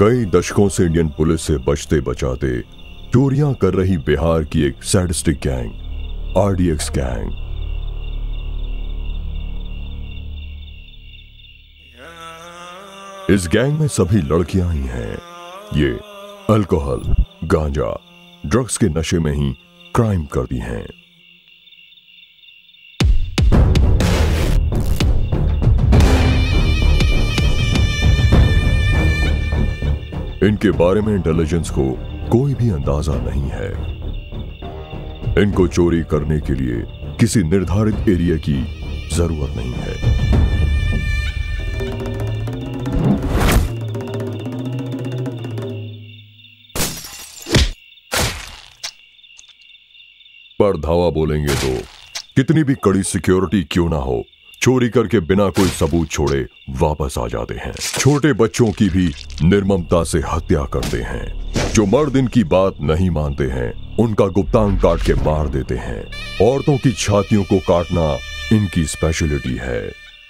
कई दशकों से इंडियन पुलिस से बचते बचाते चोरियां कर रही बिहार की एक सैडिस्टिक गैंग आरडीएक्स गैंग। इस गैंग में सभी लड़कियां ही हैं। ये अल्कोहल, गांजा, ड्रग्स के नशे में ही क्राइम करती हैं। इनके बारे में इंटेलिजेंस को कोई भी अंदाजा नहीं है। इनको चोरी करने के लिए किसी निर्धारित एरिया की जरूरत नहीं है। पर धावा बोलेंगे तो कितनी भी कड़ी सिक्योरिटी क्यों ना हो, चोरी करके बिना कोई सबूत छोड़े वापस आ जाते हैं। छोटे बच्चों की भी निर्ममता से हत्या करते हैं। जो मर्द इनकी बात नहीं मानते हैं उनका गुप्तांग काट के मार देते हैं। औरतों की छातियों को काटना इनकी स्पेशलिटी है।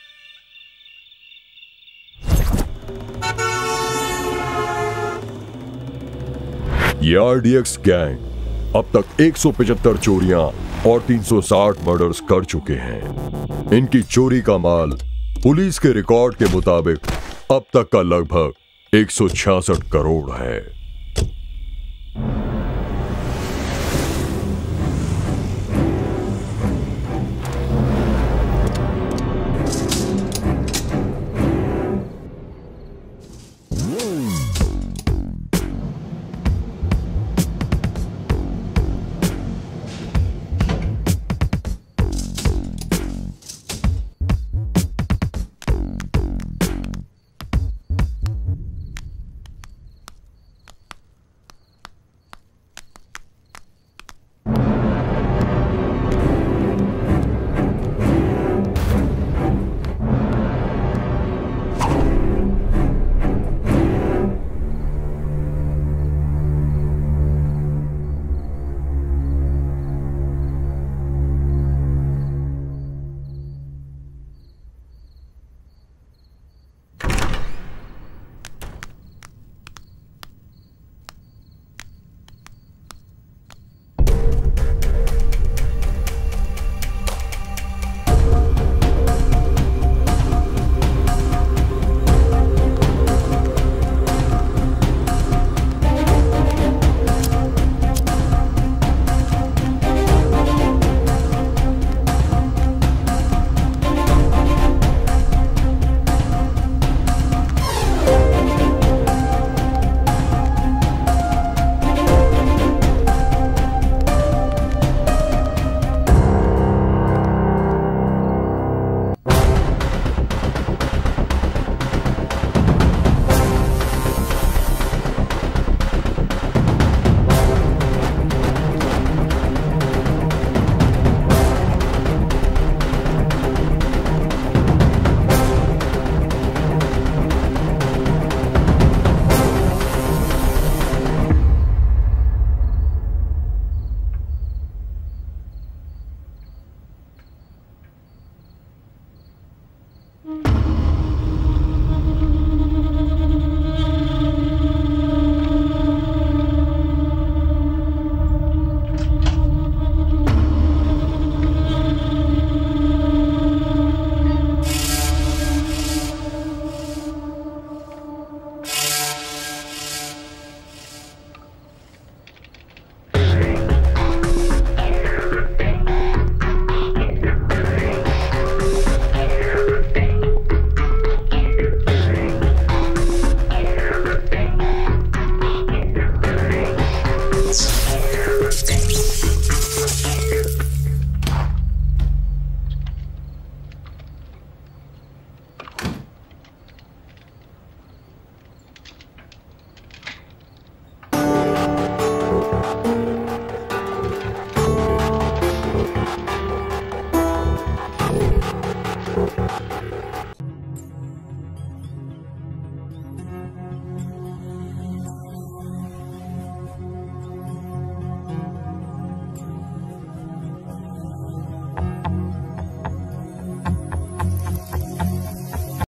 ये आरडीएक्स गैंग अब तक 175 चोरियां और 360 मर्डर्स कर चुके हैं। इनकी चोरी का माल पुलिस के रिकॉर्ड के मुताबिक अब तक का लगभग 166 करोड़ है।